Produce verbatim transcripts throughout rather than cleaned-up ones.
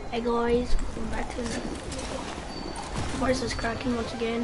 Hey guys, welcome back to the voice is cracking once again.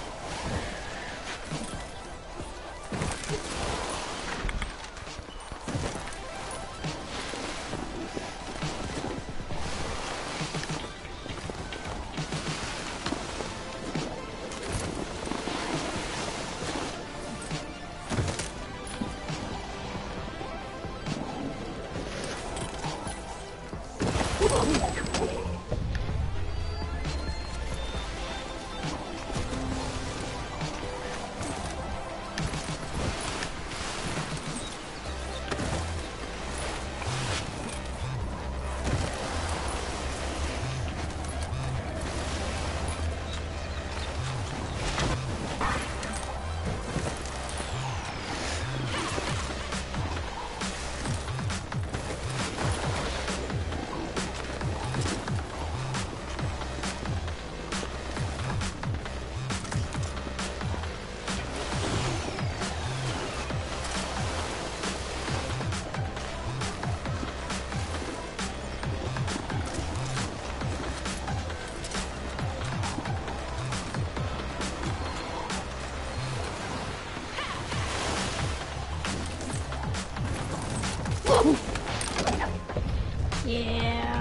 Yeah.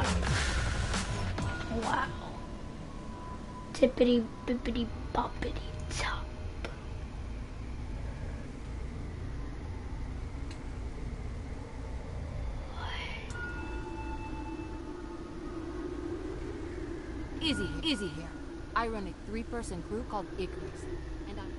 Wow. Tippity bippity boppity top. Easy, easy here. I run a three-person crew called Icarus, and I'm...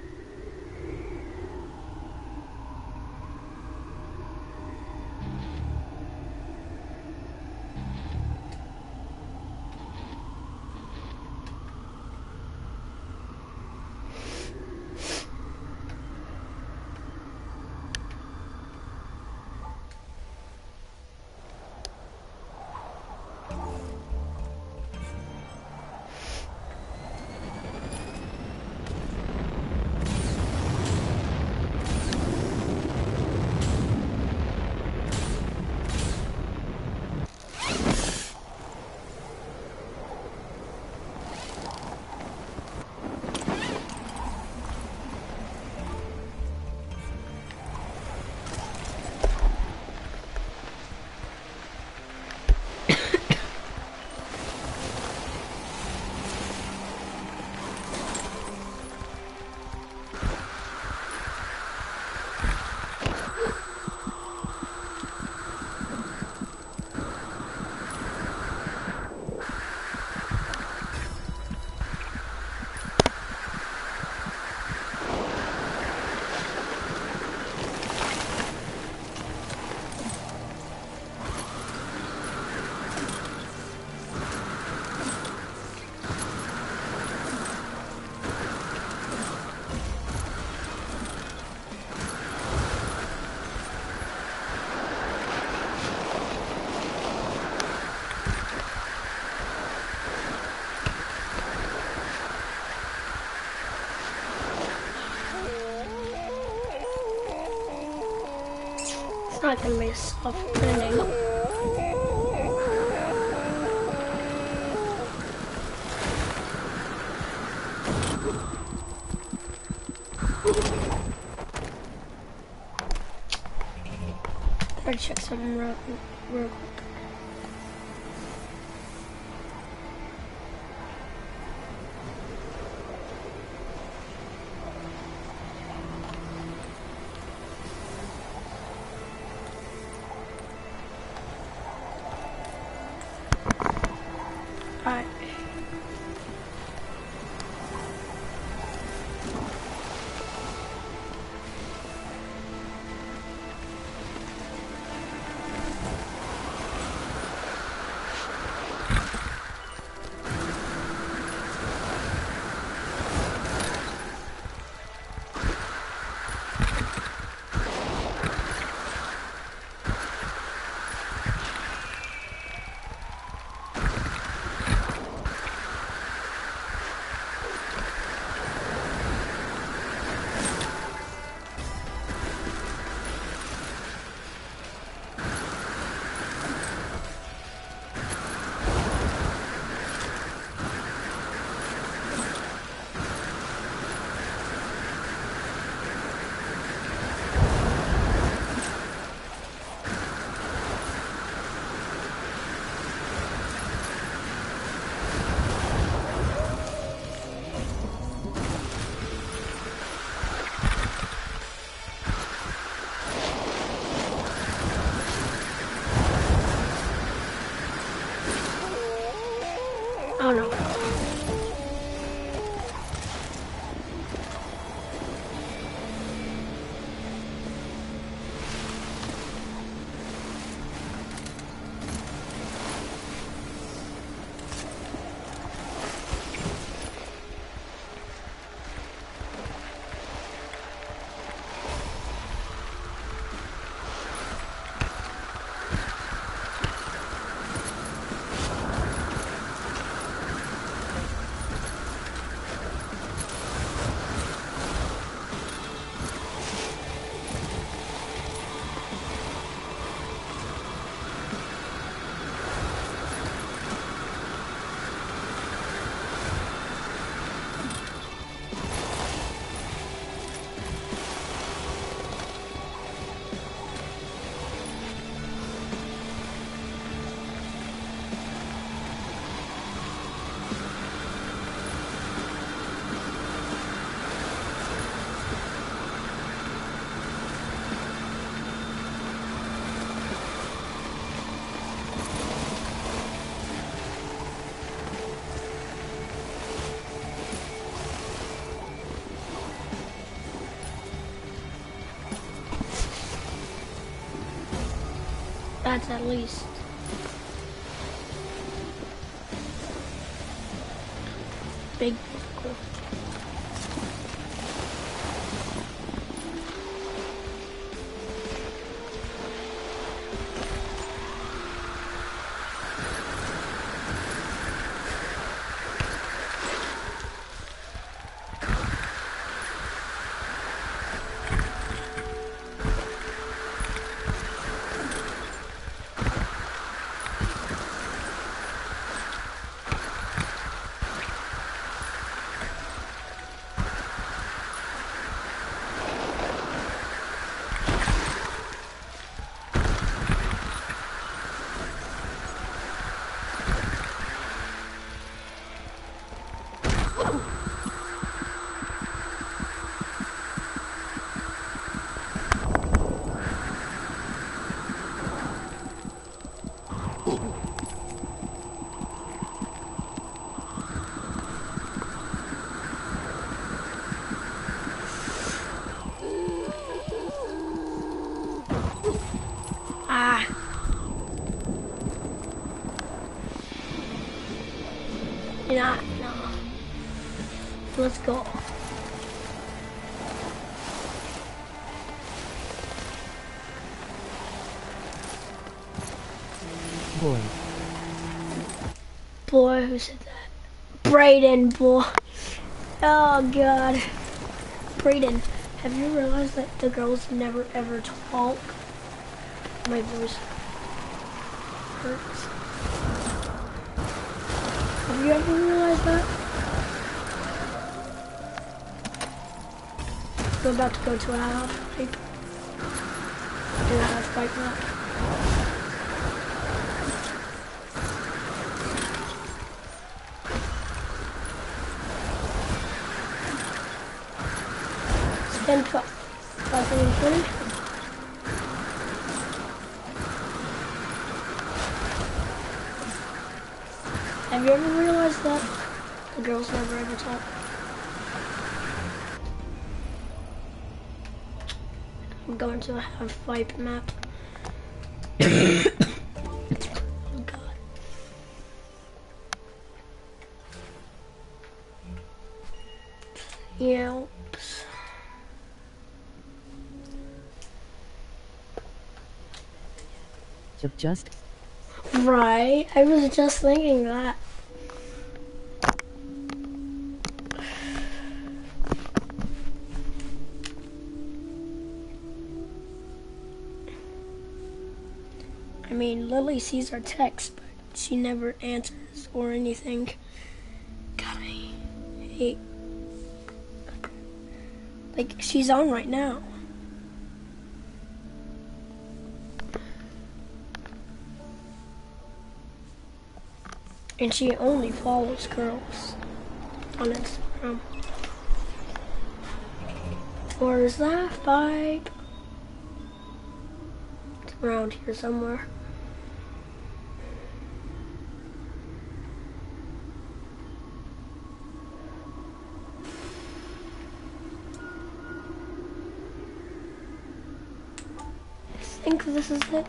It's not gonna be soft landing. Gotta check something real, real quick. Alright. Oh no. That's at least. Big cool. Ah. Yeah, no. Let's go. Boy. Boy, who said that? Brayden, boy. Oh, God. Brayden, have you realized that the girls never ever talk? My voice hurts. Have you ever realized that? We're about to go to a half fight. Do a half fight map. Spend five hundred twenty. Have you ever realized that the girls never ever talk? I'm going to have fight map. Oh God. Yelps. Just. Right. I was just thinking that. I mean, Lily sees our text, but she never answers or anything. God, I hate. Like, she's on right now. And she only follows girls on Instagram. Or is that five? It's around here somewhere. think this is it.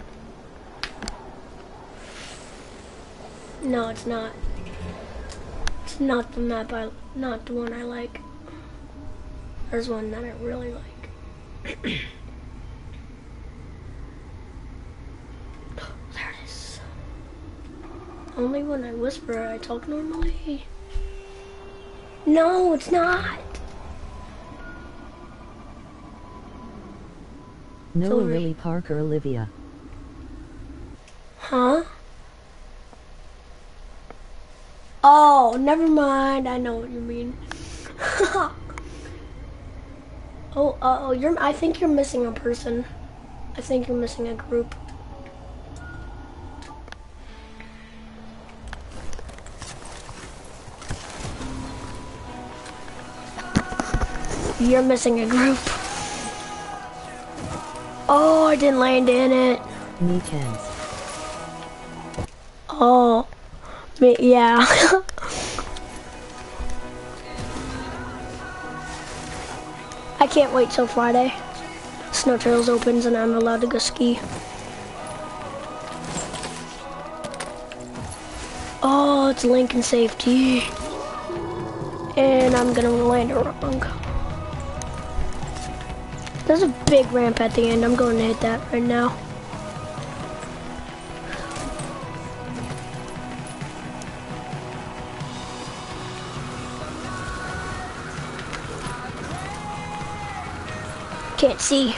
No, it's not. It's not the map I, not the one I like. There's one that I really like. There it is. Only when I whisper, I talk normally. No, it's not. Noah, Lily, Parker, Olivia. Huh? Oh, never mind. I know what you mean. Oh, uh oh, you're. I think you're missing a person. I think you're missing a group. You're missing a group. Oh, I didn't land in it. Me tens. Oh, me, yeah. I can't wait till Friday. Snow Trails opens and I'm allowed to go ski. Oh, it's Lincoln Safety. And I'm gonna land it wrong. There's a big ramp at the end. I'm going to hit that right now. Can't see.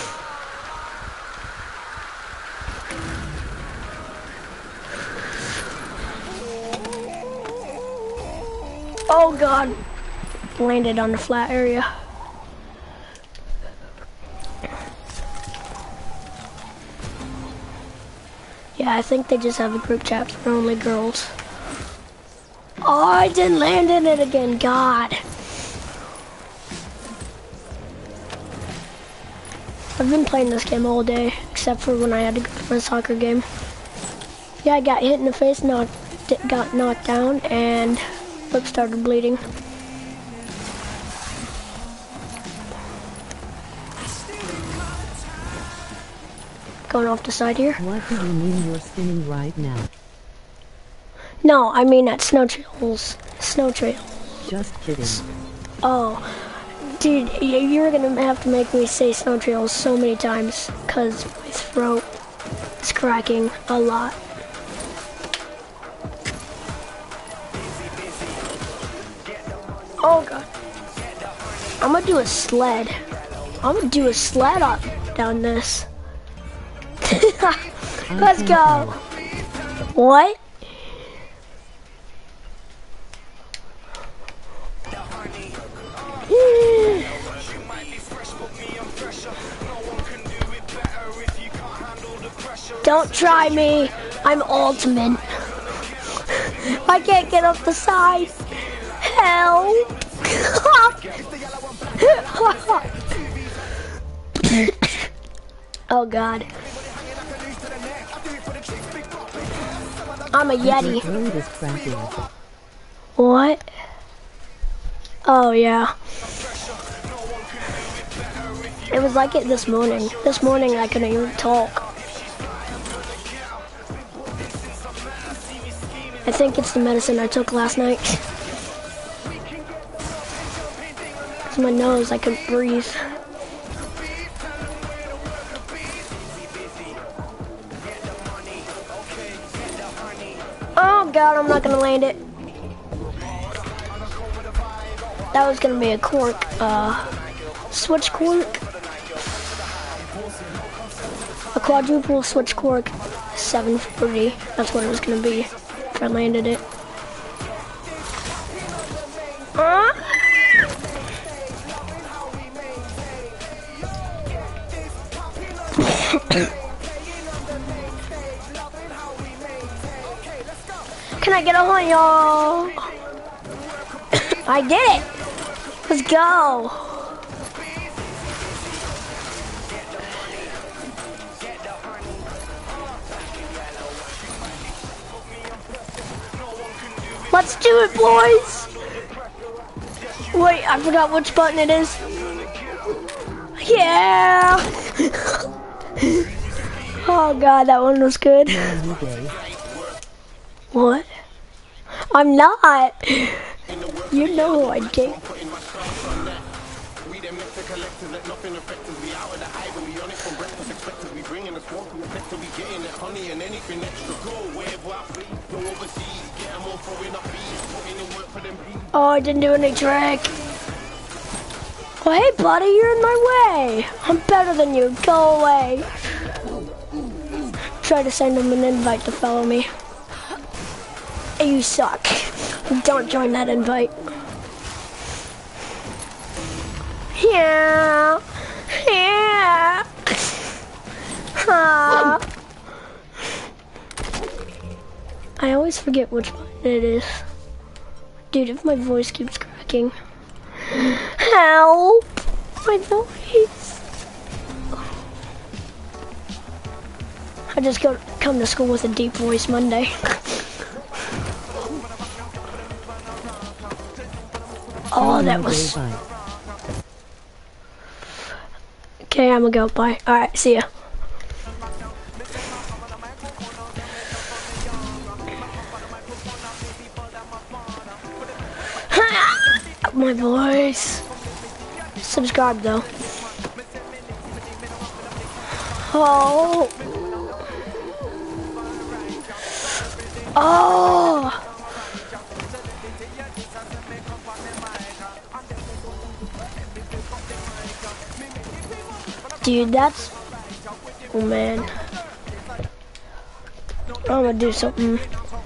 Oh God. Landed on the flat area. Yeah, I think they just have a group chat for only girls. Oh, I didn't land in it again, God. I've been playing this game all day, except for when I had to go to my soccer game. Yeah, I got hit in the face, knocked, got knocked down, and lip started bleeding. Going off the side here. What do you mean you're spinning right now? No, I mean at Snow Trails. Snow Trails. Just kidding. Oh, dude, you're gonna have to make me say Snow Trails so many times, cause my throat is cracking a lot. Oh God. I'm gonna do a sled. I'm gonna do a sled up down this. Let's go. What? Don't try me. I'm ultimate. I can't get up the side. Help. Oh God. I'm a Yeti. What? Oh yeah. It was like it this morning. This morning I couldn't even talk. I think it's the medicine I took last night. It's my nose, I couldn't breathe. Oh God, I'm not gonna land it. That was gonna be a cork, uh, switch cork. A quadruple switch cork, seven forty. That's what it was gonna be if I landed it. Uh? Can I get a one, y'all? I did it. Let's go. Let's do it, boys. Wait, I forgot which button it is. Yeah. Oh god, that one was good. Man, you gay. What? I'm not. You know who I date. Oh, I didn't do any trick. Oh, hey, buddy, you're in my way. I'm better than you. Go away. Try to send him an invite to follow me. You suck. Don't join that invite. Yeah. Yeah. Ah. I always forget which button it is. Dude, if my voice keeps cracking. Help! My voice. I just go come to school with a deep voice Monday. Oh, that was... Okay, I'm gonna go. Bye. Alright, see ya. My voice. Subscribe though. Oh. Oh. Dude, that's... Oh man. I'm gonna do something.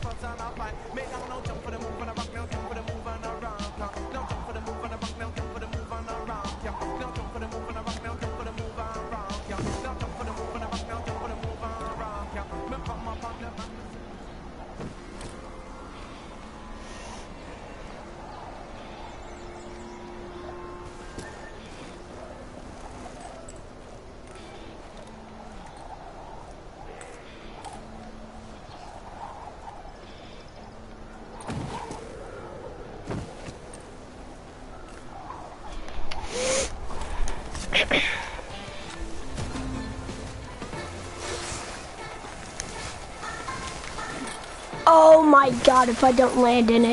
Oh my god, if I don't land in it.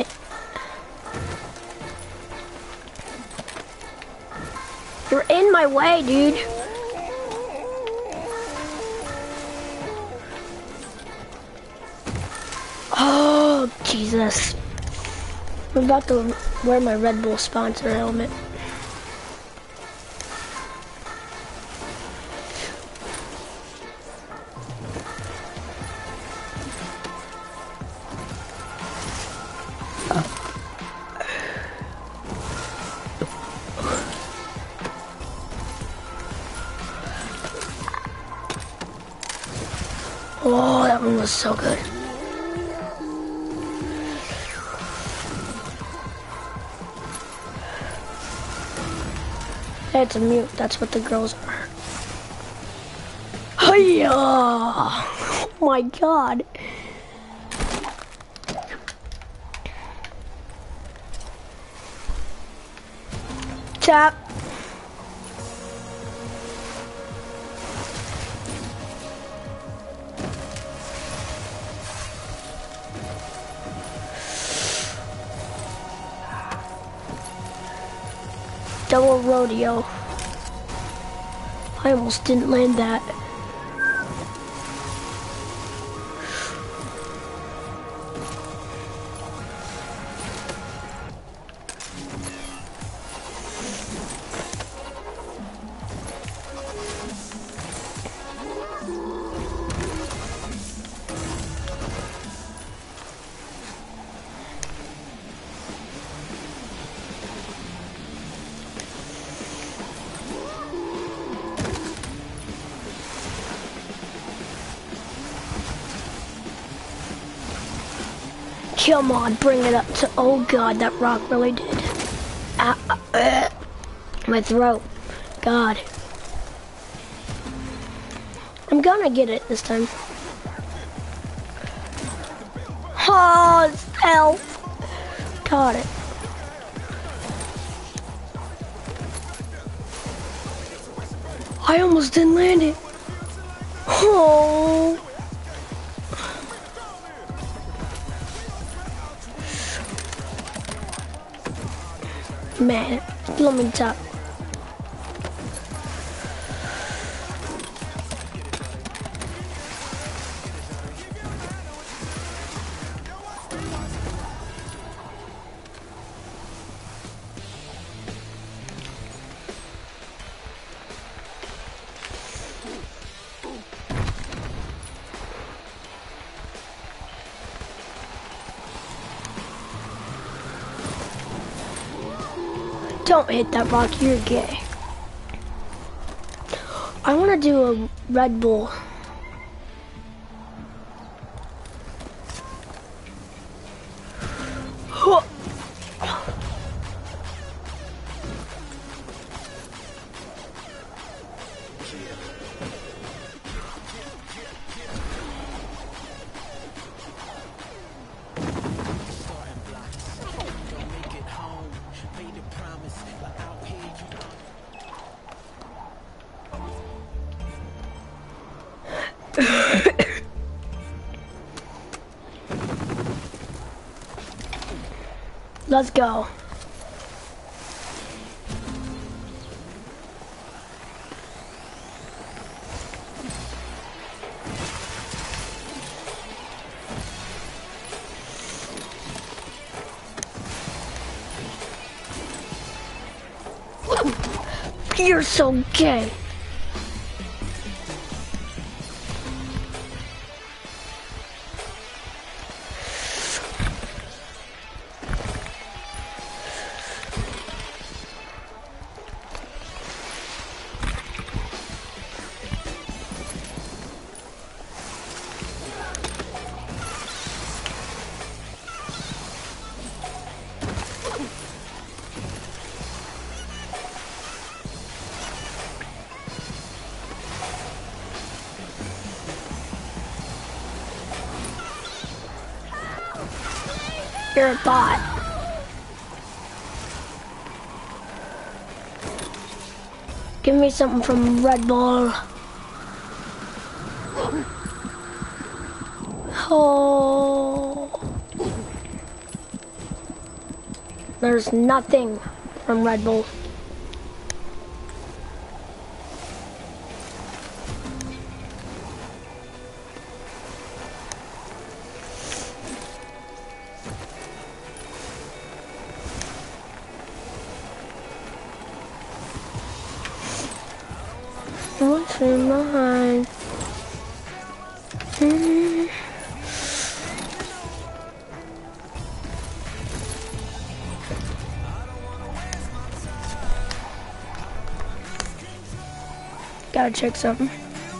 You're in my way, dude. Oh, Jesus. I'm about to wear my Red Bull sponsor helmet. Oh, that one was so good. It's a mute, that's what the girls are. Hiya! Oh my god. Tap. Double rodeo. I almost didn't land that. Come on, bring it up to, oh god, that rock really did. Ah, uh, uh, my throat, god. I'm gonna get it this time. Oh, help. Got it. I almost didn't land it. Oh. Man, let me top. Don't hit that rock, you're gay. I want to do a Red Bull. Huh. Let's go. You're so gay. You're a bot. Give me something from Red Bull. Oh. There's nothing from Red Bull. What's in behind? Mm-hmm. Gotta check something.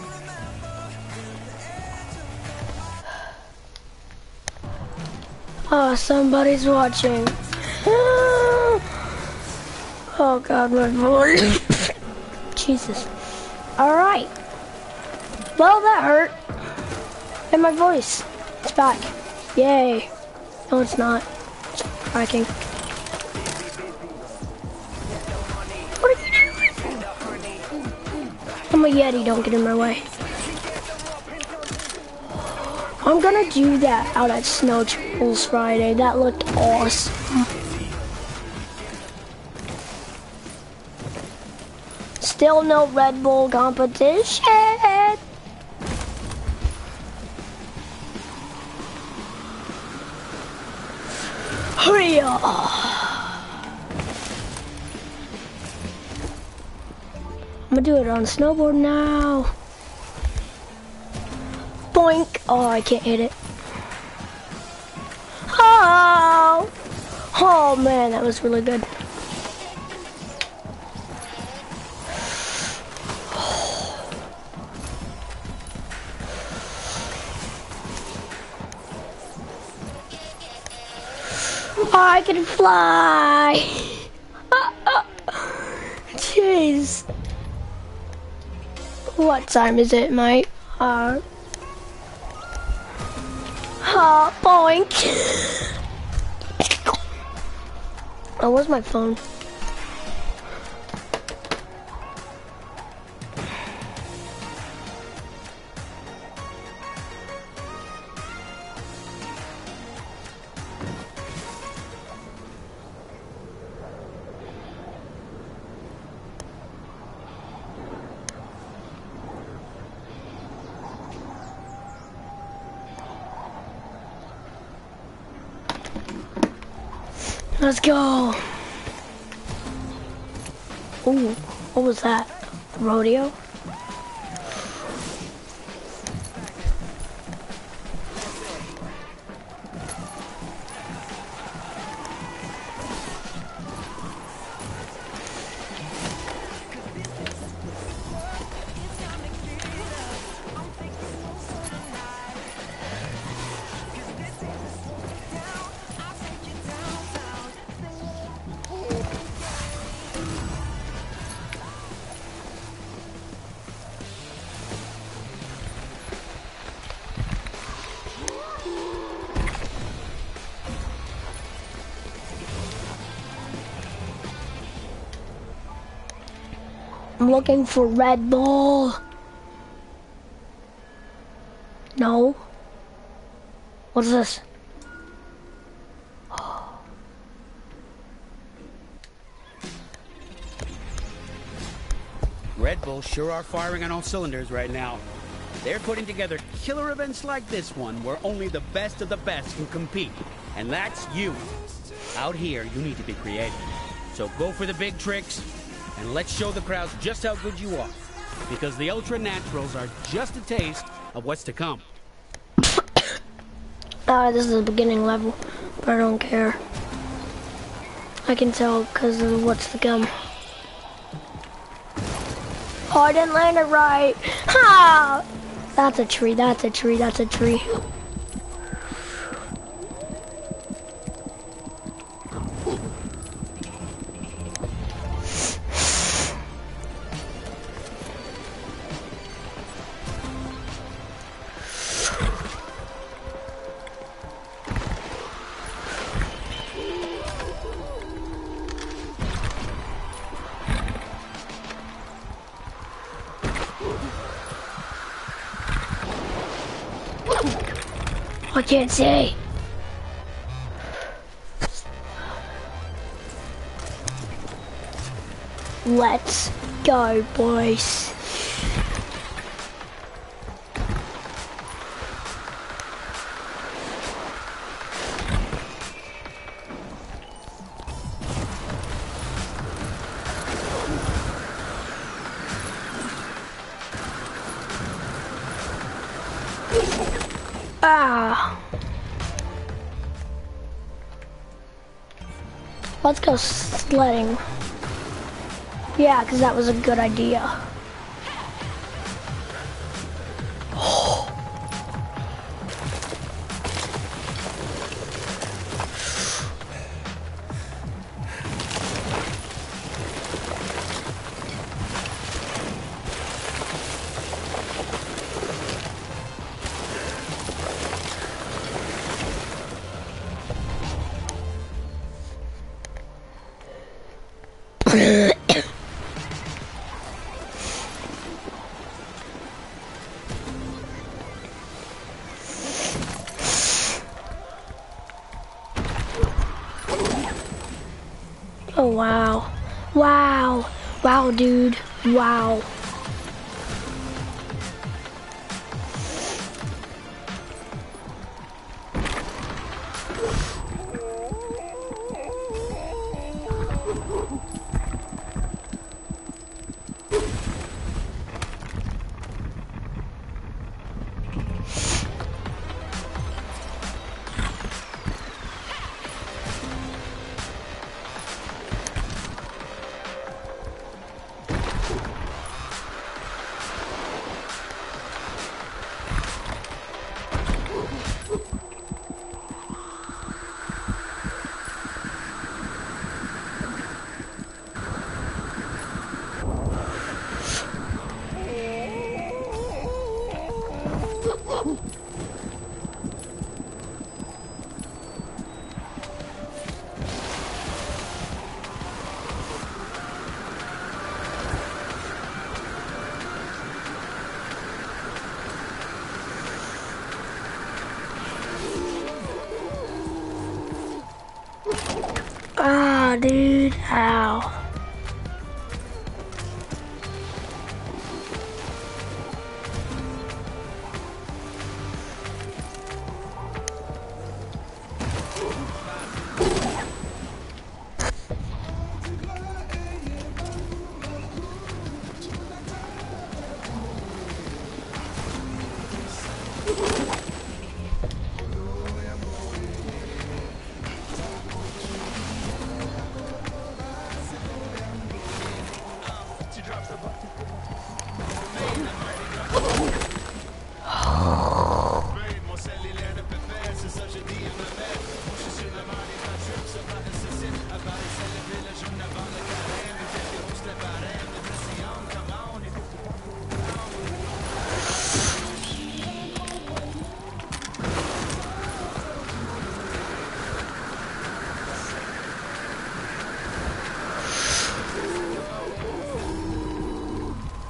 Oh, somebody's watching. Oh God, my voice. Jesus. All right. Well, that hurt. And my voice. It's back. Yay. No, it's not. It's cracking. What are you doing? I'm a Yeti. Don't get in my way. I'm gonna do that out at Snow Trails Friday. That looked awesome. Still no Red Bull competition. Hurry up. I'm gonna do it on snowboard now. Boink. Oh, I can't hit it. Oh. Oh man, that was really good. I can fly. Jeez. What time is it, mate? Uh, uh, boink. Oh, where's my phone? Let's go. Ooh, what was that? Rodeo? I'm looking for Red Bull. No. What's this? Red Bull sure are firing on all cylinders right now. They're putting together killer events like this one where only the best of the best can compete. And that's you. Out here, you need to be creative. So go for the big tricks, and let's show the crowds just how good you are. Because the Ultra Naturals are just a taste of what's to come. Ah, this is the beginning level, but I don't care. I can tell because of what's to come. Oh, I didn't land it right. Ha! That's a tree, that's a tree, that's a tree. I can't see. Let's go, boys. Ah. Let's go sledding. Yeah, because that was a good idea. Oh, wow. Wow. Wow, dude. Wow. Ah, dude, ow.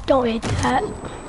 Don't hit that.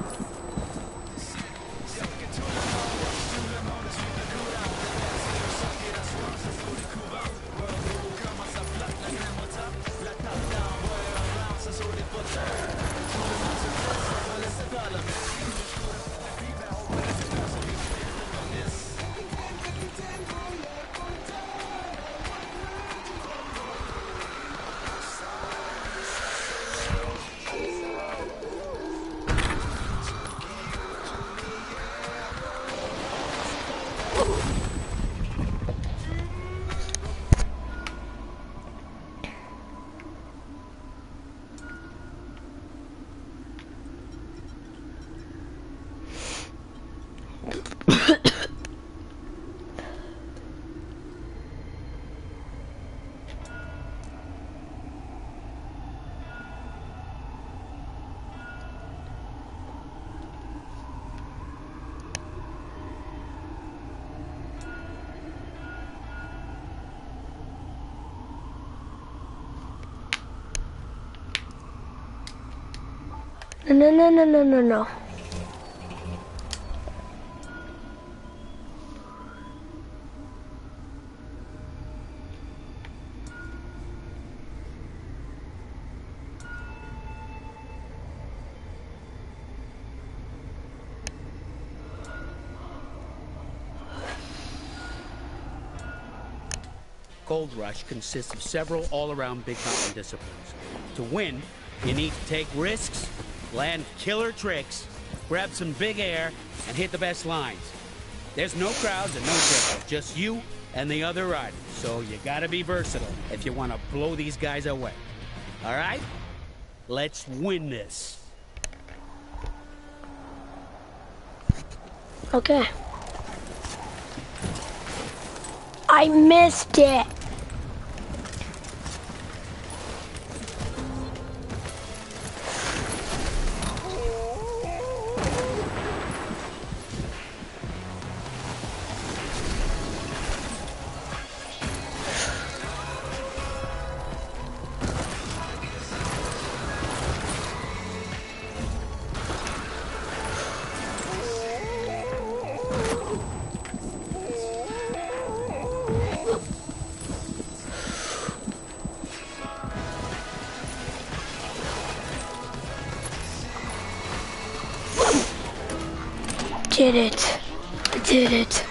No, no, no, no, no, no. Gold Rush consists of several all-around big mountain disciplines. To win, you need to take risks, land killer tricks, grab some big air, and hit the best lines. There's no crowds and no drift, just you and the other riders, so you gotta be versatile if you want to blow these guys away. All right? Let's win this. Okay. I missed it. Did it. I did it.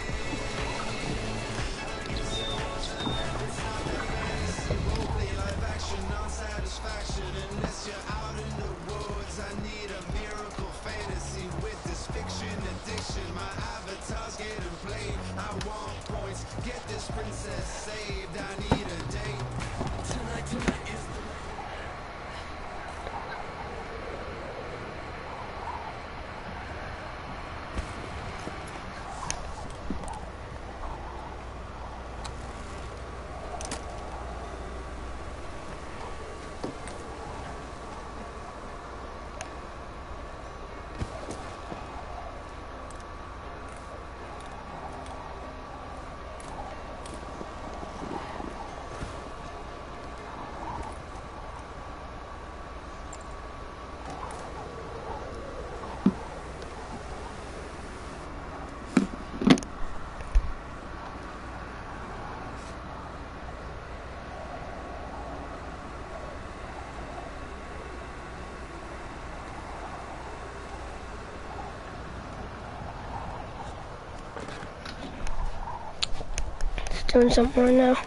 Doing something right now.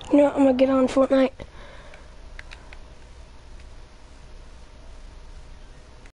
You know, I'm gonna get on Fortnite.